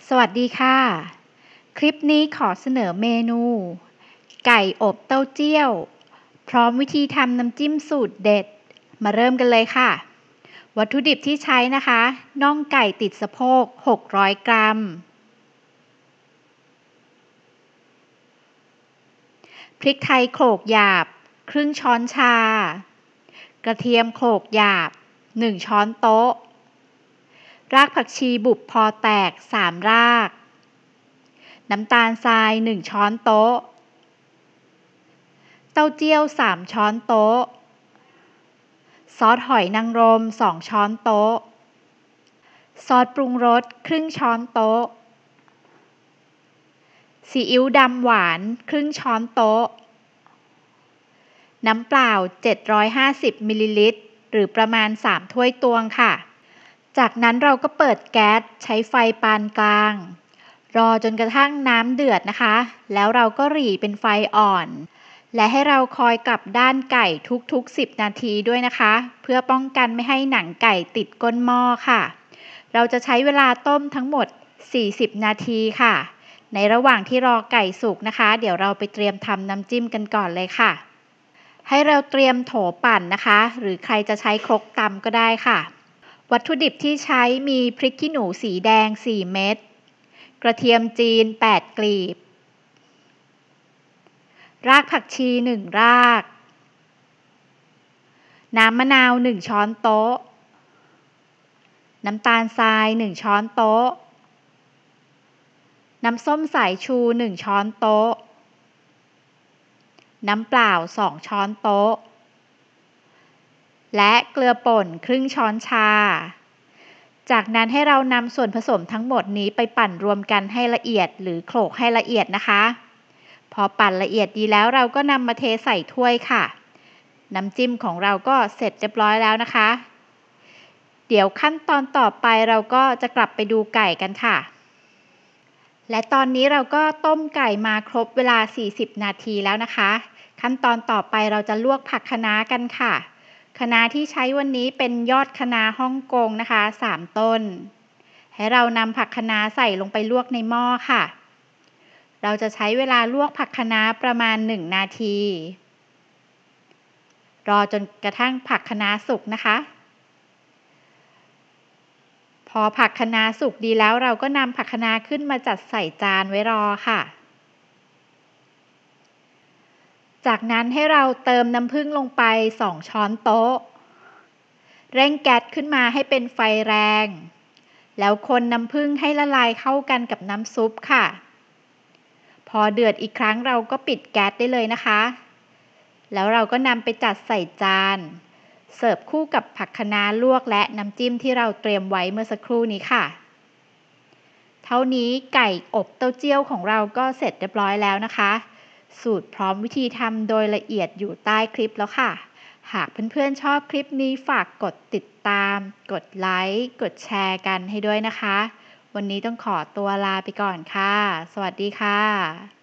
สวัสดีค่ะ คลิปนี้ขอเสนอเมนู ไก่อบเต้าเจี้ยวพร้อมวิธีทำน้ำจิ้มสูตรเด็ด มาเริ่มกันเลยค่ะ วัตถุดิบที่ใช้นะคะน่องไก่ติดสะโพก600 กรัม พริกไทยโขลกหยาบครึ่งช้อนชา กระเทียมโขลกหยาบ1 ช้อนโต๊ะ รากผักชีบุบพอแตก3 ราก น้ำตาลทราย1 ช้อนโต๊ะ เต้าเจี้ยว3 ช้อนโต๊ะ ซอสหอยนางรม2 ช้อนโต๊ะ ซอสปรุงรสครึ่งช้อนโต๊ะ ซีอิ๊วดำหวานครึ่งช้อนโต๊ะ น้ำเปล่า750มิลลิลิตรหรือประมาณ3 ถ้วยตวงค่ะ จากนั้นเราก็เปิดแก๊สใช้ไฟปานกลาง รอจนกระทั่งน้ำเดือดนะคะ แล้วเราก็หรี่เป็นไฟอ่อน และให้เราคอยกลับด้านไก่ทุกๆ10 นาทีด้วยนะคะ เพื่อป้องกันไม่ให้หนังไก่ติดก้นหม้อค่ะ เราจะใช้เวลาต้มทั้งหมด40 นาทีค่ะ ในระหว่างที่รอไก่สุกนะคะ เดี๋ยวเราไปเตรียมทำน้ำจิ้มกันก่อนเลยค่ะ ให้เราเตรียมโถปั่นนะคะ หรือใครจะใช้ครกตำก็ได้ค่ะ วัตถุดิบที่ใช้มีพริกขี้หนูสีแดง4 เม็ด กระเทียมจีน8 กลีบ รากผักชี1 ราก น้ำมะนาว1 ช้อนโต๊ะ น้ำตาลทราย1 ช้อนโต๊ะ น้ำส้มสายชู1 ช้อนโต๊ะ น้ำเปล่า2 ช้อนโต๊ะ และเกลือป่นครึ่งช้อนชา จากนั้นให้เรานำส่วนผสมทั้งหมดนี้ไปปั่นรวมกันให้ละเอียดหรือโขลกให้ละเอียดนะคะ พอปั่นละเอียดดีแล้วเราก็นำมาเทใส่ถ้วยค่ะ น้ำจิ้มของเราก็เสร็จเรียบร้อยแล้วนะคะ เดี๋ยวขั้นตอนต่อไปเราก็จะกลับไปดูไก่กันค่ะ และตอนนี้เราก็ต้มไก่มาครบเวลา40 นาทีแล้วนะคะ ขั้นตอนต่อไปเราจะลวกผักคะน้ากันค่ะคะน้าที่ใช้วันนี้เป็นยอดคะน้าฮ่องกงนะคะ3 ต้น ให้เรานำผักคะน้าใส่ลงไปลวกในหม้อค่ะ เราจะใช้เวลาลวกผักคะน้าประมาณ1 นาที รอจนกระทั่งผักคะน้าสุกนะคะ พอผักคะน้าสุกดีแล้วเราก็นำผักคะน้าขึ้นมาจัดใส่จานไว้รอค่ะ จากนั้นให้เราเติมน้ำผึ้งลงไป2 ช้อนโต๊ะ เร่งแก๊สขึ้นมาให้เป็นไฟแรง แล้วคนน้ำผึ้งให้ละลายเข้ากันกับน้ำซุปค่ะ พอเดือดอีกครั้งเราก็ปิดแก๊สได้เลยนะคะ แล้วเราก็นำไปจัดใส่จาน เสิร์ฟคู่กับผักคะน้าลวกและน้ำจิ้มที่เราเตรียมไว้เมื่อสักครู่นี้ค่ะ เท่านี้ไก่อบเต้าเจี้ยวของเราก็เสร็จเรียบร้อยแล้วนะคะ สูตรพร้อมวิธีทำโดยละเอียดอยู่ใต้คลิปแล้วค่ะ หากเพื่อนๆชอบคลิปนี้ฝากกดติดตาม กดไลค์ กดแชร์กันให้ด้วยนะคะ วันนี้ต้องขอตัวลาไปก่อนค่ะ สวัสดีค่ะ